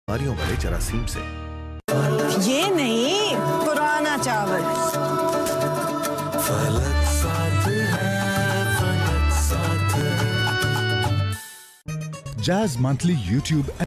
बीमारियों वाले जरासीम से। ये नहीं, पुराना चावल। फलक साथ है, फलक साथ है। Jazz Monthly YouTube